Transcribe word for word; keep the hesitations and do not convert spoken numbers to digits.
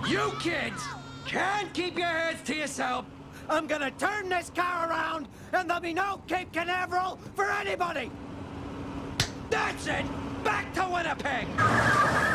You kids can't keep your heads to yourself. I'm gonna turn this car around, and there'll be no Cape Canaveral for anybody. That's it. Back to Winnipeg.